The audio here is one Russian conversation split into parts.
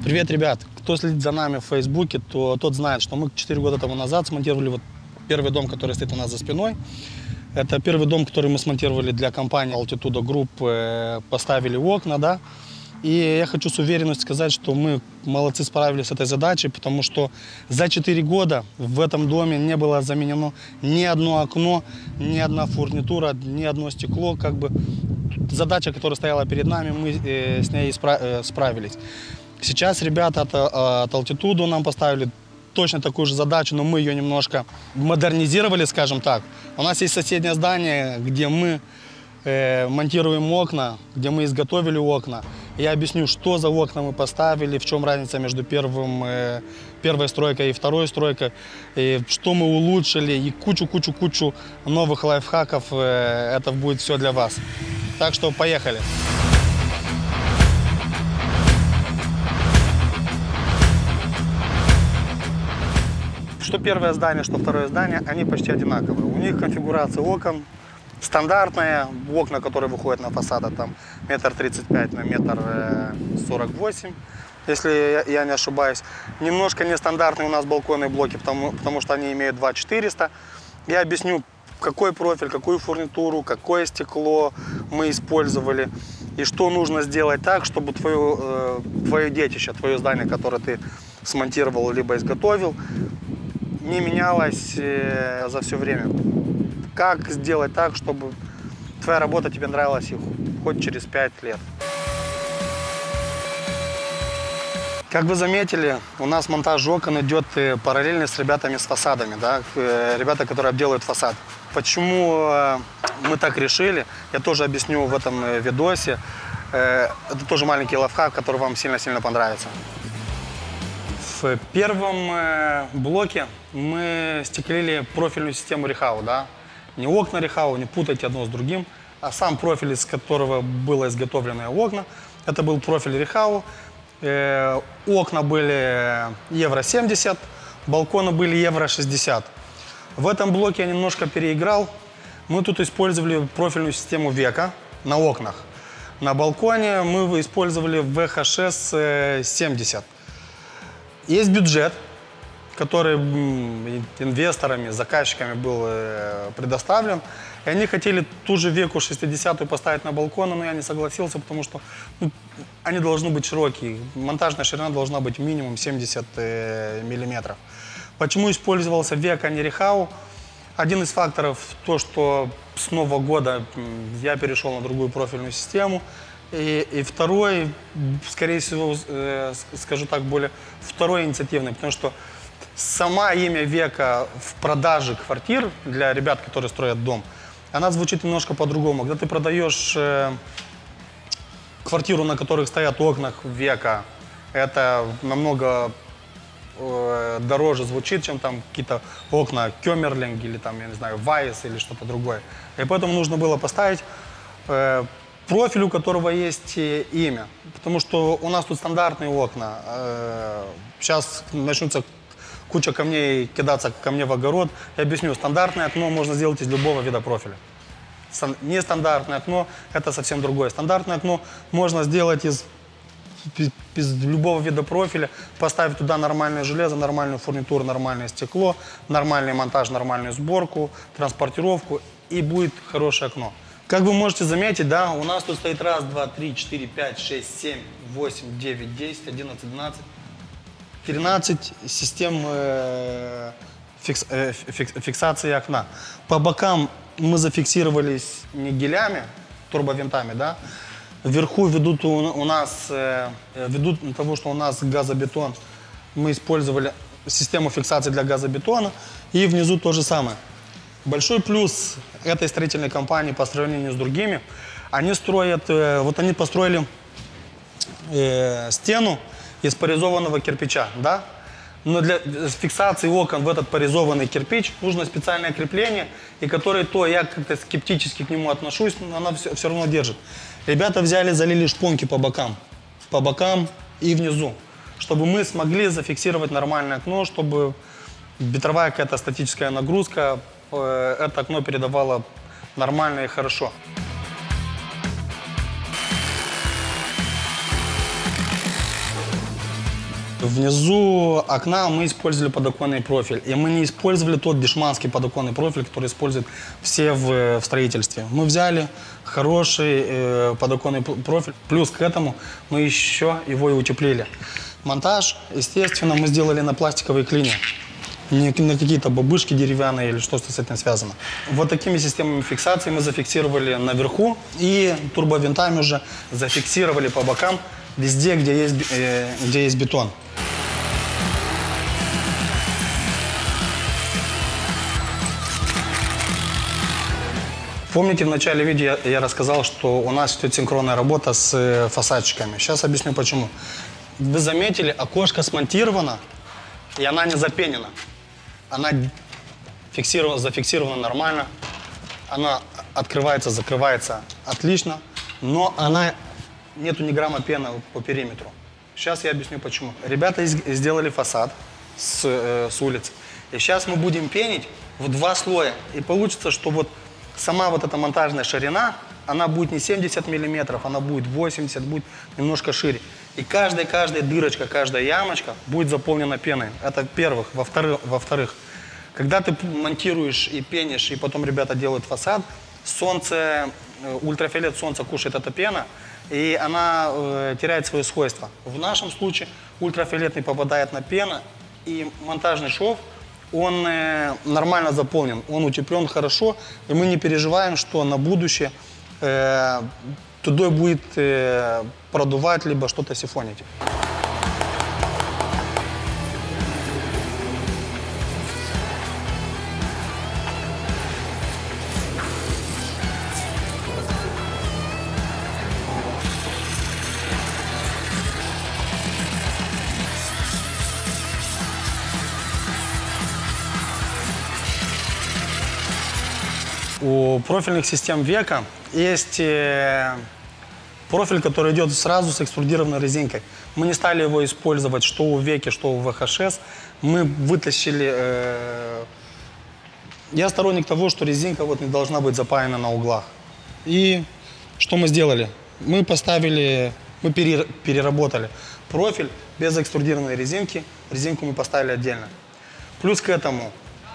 Привет, ребят! Кто следит за нами в Фейсбуке, то тот знает, что мы 4 года тому назад смонтировали вот первый дом, который стоит у нас за спиной. Это первый дом, который мы смонтировали для компании Altitudo Group, поставили окна, да. И я хочу с уверенностью сказать, что мы молодцы, справились с этой задачей, потому что за 4 года в этом доме не было заменено ни одно окно, ни одна фурнитура, ни одно стекло. Как бы задача, которая стояла перед нами, мы с ней справились. Сейчас ребята от Altitudo нам поставили точно такую же задачу, но мы ее немножко модернизировали, скажем так. У нас есть соседнее здание, где мы монтируем окна, где мы изготовили окна. Я объясню, что за окна мы поставили, в чем разница между первой стройкой и второй стройкой, и что мы улучшили, и кучу новых лайфхаков. Это будет все для вас. Так что поехали! Что первое здание, что второе здание, они почти одинаковые. У них конфигурация окон стандартная, окна, которые выходят на фасад, там 1,35 на 1,48 м, если я не ошибаюсь. Немножко нестандартные у нас балконные блоки, потому что они имеют 2,400. Я объясню, какой профиль, какую фурнитуру, какое стекло мы использовали и что нужно сделать так, чтобы твое детище, твое здание, которое ты смонтировал либо изготовил, не менялось за все время. Как сделать так, чтобы твоя работа тебе нравилась хоть через 5 лет. Как вы заметили, у нас монтаж окон идет параллельно с ребятами с фасадами, да? Ребята, которые обделывают фасад. Почему мы так решили, я тоже объясню в этом видосе. Это тоже маленький лайфхак, который вам сильно-сильно понравится. В первом блоке мы стеклили профильную систему Рехау, да? Не окна Рехау, не путайте одно с другим, а сам профиль, из которого было изготовлены окна. Это был профиль Рехау. Окна были евро 70, балконы были евро 60. В этом блоке я немножко переиграл. Мы тут использовали профильную систему Века на окнах. На балконе мы использовали VHS 70. Есть бюджет, который инвесторами, заказчиками был предоставлен. И они хотели ту же Веку 60-ю поставить на балкон, но я не согласился, потому что они должны быть широкие. Монтажная ширина должна быть минимум 70 миллиметров. Почему использовался Века, а не Рехау? Один из факторов то, что с Нового года я перешел на другую профильную систему. И второй, скорее всего, скажу так, второй инициативный, потому что сама имя Века в продаже квартир для ребят, которые строят дом, она звучит немножко по-другому. Когда ты продаешь квартиру, на которых стоят окна Века, это намного дороже звучит, чем там какие-то окна Кёмерлинг или там, я не знаю, Вайс или что-то другое. И поэтому нужно было поставить профиль, у которого есть имя. Потому что у нас тут стандартные окна. Сейчас начнутся куча камней кидаться ко мне в огород. Я объясню, стандартное окно можно сделать из любого вида профиля. Нестандартное окно – это совсем другое. Стандартное окно можно сделать из любого вида профиля, поставить туда нормальное железо, нормальную фурнитуру, нормальное стекло, нормальный монтаж, нормальную сборку, транспортировку, и будет хорошее окно. Как вы можете заметить, да, у нас тут стоит 1, 2, 3, 4, 5, 6, 7, 8, 9, 10, 11, 12, 13 систем фиксации окна. По бокам мы зафиксировались не гелями, турбовинтами, да. Вверху ведут того, что у нас газобетон. Мы использовали систему фиксации для газобетона. И внизу то же самое. Большой плюс этой строительной компании по сравнению с другими, они построили стену из порезованного кирпича, да? Но для фиксации окон в этот порезованный кирпич нужно специальное крепление, и я как-то скептически к нему отношусь, но оно все равно держит. Ребята взяли, залили шпонки по бокам и внизу, чтобы мы смогли зафиксировать нормальное окно, чтобы ветровая какая-то статическая нагрузка это окно передавало нормально и хорошо. Внизу окна мы использовали подоконный профиль. И мы не использовали тот дешманский подоконный профиль, который используют все в строительстве. Мы взяли хороший подоконный профиль. Плюс к этому мы еще его и утеплили. Монтаж, естественно, мы сделали на пластиковой клине. Не на какие-то бабышки деревянные или что-то с этим связано. Вот такими системами фиксации мы зафиксировали наверху и турбовинтами уже зафиксировали по бокам везде, где есть бетон. Помните, в начале видео я рассказал, что у нас идет синхронная работа с фасадчиками. Сейчас объясню почему. Вы заметили, окошко смонтировано, и она не запенена. Она зафиксирована нормально, она открывается, закрывается отлично, но нету ни грамма пены по периметру. Сейчас я объясню почему. Ребята сделали фасад с улицы, и сейчас мы будем пенить в 2 слоя, и получится, что вот сама вот эта монтажная ширина, она будет не 70 миллиметров, она будет 80, будет немножко шире. И каждая дырочка, каждая ямочка будет заполнена пеной. Это во-первых. Во-вторых, когда ты монтируешь и пенишь, и потом ребята делают фасад, ультрафиолет солнца кушает эта пена, и она теряет свои свойства. В нашем случае ультрафиолетный попадает на пену, и монтажный шов, он нормально заполнен, он утеплен хорошо, и мы не переживаем, что на будущее туда будет продувать, либо что-то сифонить. У профильных систем Века есть профиль, который идет сразу с экструдированной резинкой. Мы не стали его использовать что у Веки, что у ВХШ. Мы вытащили... Я сторонник того, что резинка вот не должна быть запаяна на углах. И что мы сделали? Мы переработали профиль без экструдированной резинки. Резинку мы поставили отдельно. Плюс к этому,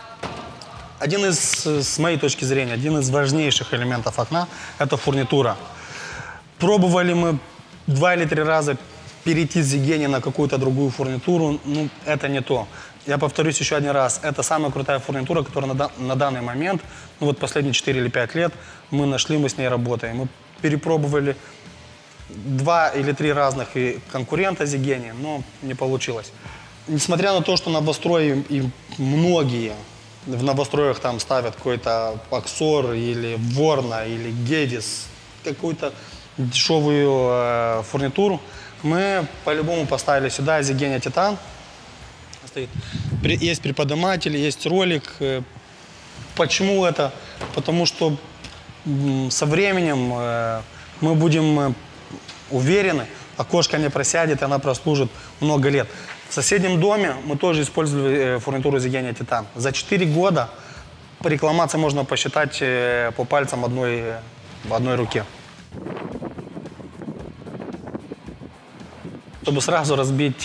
с моей точки зрения, один из важнейших элементов окна – это фурнитура. Пробовали мы 2 или 3 раза перейти с Зигени на какую-то другую фурнитуру, ну, это не то. Я повторюсь еще один раз, это самая крутая фурнитура, которая на данный момент, ну вот последние 4 или 5 лет, мы с ней работаем. Мы перепробовали 2 или 3 разных конкурента Зигени, но не получилось. Несмотря на то, что новострой и многие в новостроях там ставят какой-то Аксор или Ворна или Гедис, какую-то дешевую фурнитуру, мы по-любому поставили сюда Зигения Титан. Есть приподниматель, есть ролик. Почему это? Потому что со временем мы будем уверены, окошко не просядет, и она прослужит много лет. В соседнем доме мы тоже использовали фурнитуру Зигения Титан. За 4 года по рекламации можно посчитать по пальцам в одной руке. Чтобы сразу разбить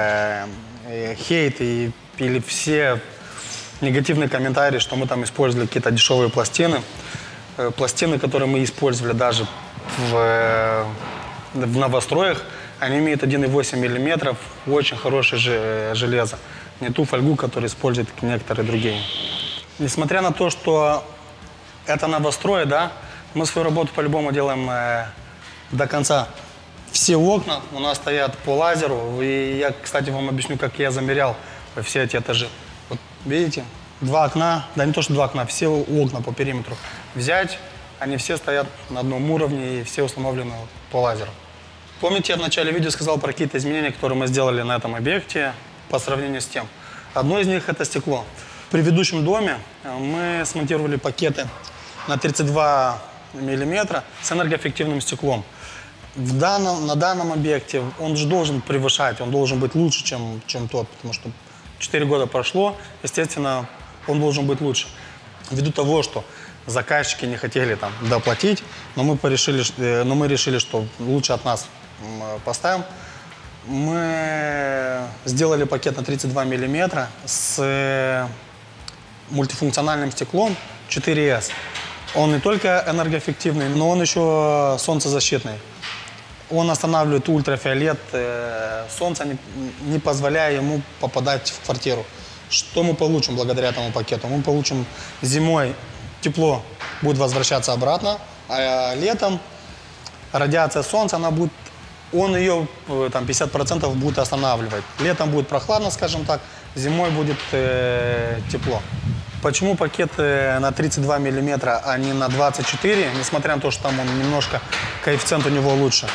хейт или все негативные комментарии, что мы там использовали какие-то дешевые пластины. Пластины, которые мы использовали даже в новостроях, они имеют 1,8 мм, очень хорошее железо. Не ту фольгу, которую используют некоторые другие. Несмотря на то, что это новострой, да, мы свою работу по-любому делаем до конца. Все окна у нас стоят по лазеру. И я, кстати, вам объясню, как я замерял все эти этажи. Вот видите, 2 окна, да не то, что 2 окна, все окна по периметру взять, они все стоят на одном уровне и все установлены по лазеру. Помните, я в начале видео сказал про какие-то изменения, которые мы сделали на этом объекте по сравнению с тем. Одно из них – это стекло. В предыдущем доме мы смонтировали пакеты на 32 мм с энергоэффективным стеклом. На данном объекте он же должен превышать, он должен быть лучше, чем тот, потому что 4 года прошло, естественно, он должен быть лучше. Ввиду того, что заказчики не хотели там доплатить, но мы решили, что лучше от нас поставим. Мы сделали пакет на 32 мм с мультифункциональным стеклом 4S. Он не только энергоэффективный, но он еще солнцезащитный. Он останавливает ультрафиолет солнца, не позволяя ему попадать в квартиру. Что мы получим благодаря этому пакету? Мы получим зимой тепло будет возвращаться обратно, а летом радиация солнца, он ее там, 50% будет останавливать. Летом будет прохладно, скажем так, зимой будет тепло. Почему пакет на 32 мм, а не на 24, несмотря на то, что там он немножко, коэффициент у него лучше?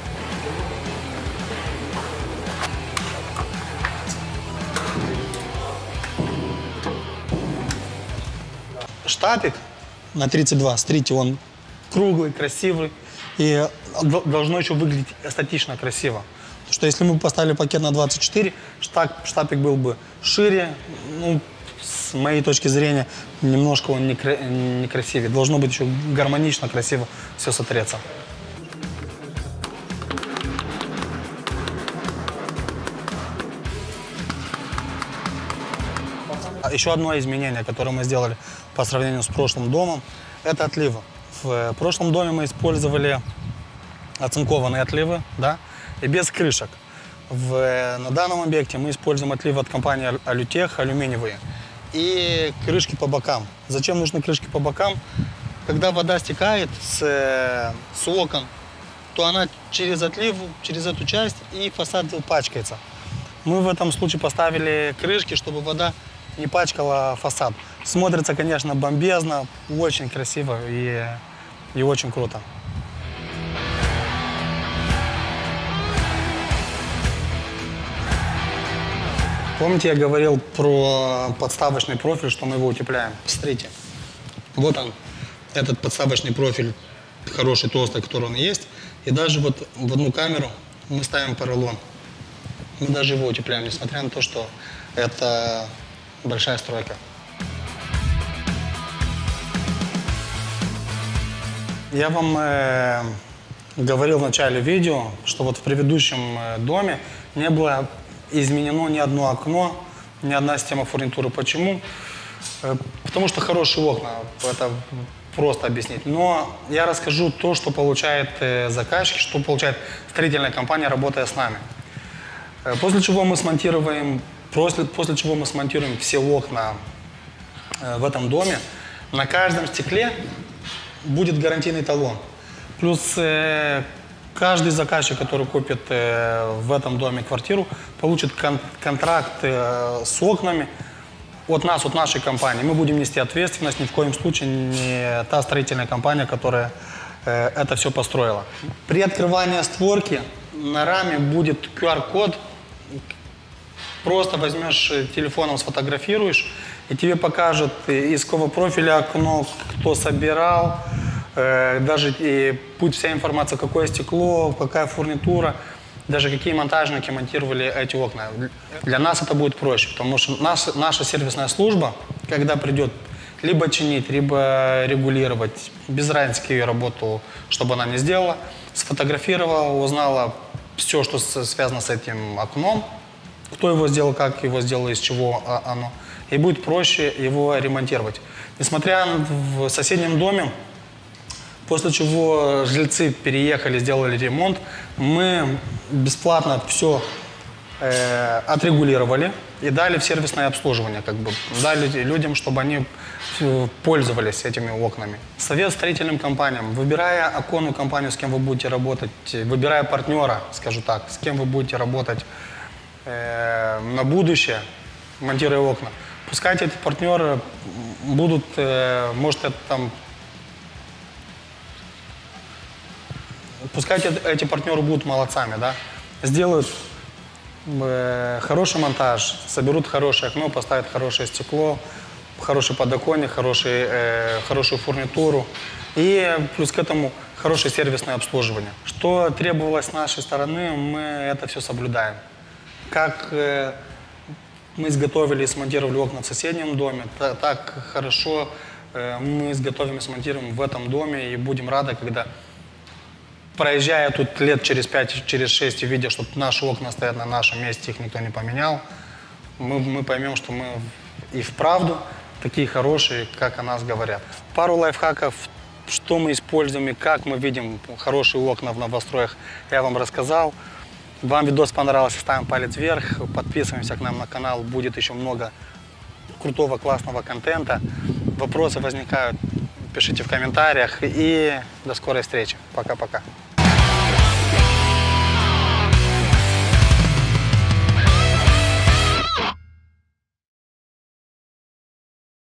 Штапик на 32, смотрите, он круглый, красивый, и должно еще выглядеть эстетично красиво. Потому что если мы поставили пакет на 24, штапик был бы шире, ну, с моей точки зрения, немножко он некрасивее. Должно быть еще гармонично, красиво все смотреться. Еще одно изменение, которое мы сделали по сравнению с прошлым домом, это отливы. В прошлом доме мы использовали оцинкованные отливы, да, и без крышек. На данном объекте мы используем отливы от компании Алютех, алюминиевые, и крышки по бокам. Зачем нужны крышки по бокам? Когда вода стекает с окон, то она через отлив, через эту часть, и фасад пачкается. Мы в этом случае поставили крышки, чтобы вода не пачкала фасад. Смотрится, конечно, бомбезно, очень красиво и очень круто. Помните, я говорил про подставочный профиль, что мы его утепляем? Смотрите, вот он, этот подставочный профиль, хороший, толстый, который он есть. И даже вот в одну камеру мы ставим поролон. Мы даже его утепляем, несмотря на то, что это большая стройка. Я вам говорил в начале видео, что вот в предыдущем доме не было изменено ни одно окно, ни одна система фурнитуры. Почему? Потому что хорошие окна, это просто объяснить. Но я расскажу то, что получает заказчик, что получает строительная компания, работая с нами. После чего мы смонтируем все окна в этом доме. На каждом стекле будет гарантийный талон. Плюс каждый заказчик, который купит в этом доме квартиру, получит контракт с окнами от нас, от нашей компании. Мы будем нести ответственность, ни в коем случае не та строительная компания, которая это все построила. При открывании створки на раме будет QR-код. Просто возьмешь телефоном, сфотографируешь, и тебе покажут, из какого профиля окно, кто собирал, даже будет вся информация, какое стекло, какая фурнитура, даже какие монтажники монтировали эти окна. Для нас это будет проще, потому что наша сервисная служба, когда придет либо чинить, либо регулировать, без разницы, какую работу, чтобы она не сделала, сфотографировала, узнала все, что связано с этим окном, кто его сделал, как его сделал, из чего оно, и будет проще его ремонтировать. Несмотря в соседнем доме, после чего жильцы переехали, сделали ремонт, мы бесплатно все отрегулировали и дали в сервисное обслуживание, дали людям, чтобы они пользовались этими окнами. Совет строительным компаниям: выбирая оконную компанию, с кем вы будете работать, выбирая партнера, скажу так, с кем вы будете работать на будущее, монтируя окна, пускай эти партнеры будут, может, это там, пускай эти партнеры будут молодцами, да, сделают хороший монтаж, соберут хорошее окно, поставят хорошее стекло, хороший подоконник, хорошую фурнитуру и плюс к этому хорошее сервисное обслуживание. Что требовалось с нашей стороны, мы это все соблюдаем. Как мы изготовили и смонтировали окна в соседнем доме, так хорошо мы изготовим и смонтируем в этом доме, и будем рады, когда проезжая тут лет через 5, через 6 и видя, что наши окна стоят на нашем месте, их никто не поменял, мы поймем, что мы и вправду такие хорошие, как о нас говорят. Пару лайфхаков, что мы используем и как мы видим хорошие окна в новостроях, я вам рассказал. Вам видос понравился, ставим палец вверх, подписываемся к нам на канал, будет еще много крутого, классного контента. Вопросы возникают, пишите в комментариях и до скорой встречи. Пока-пока.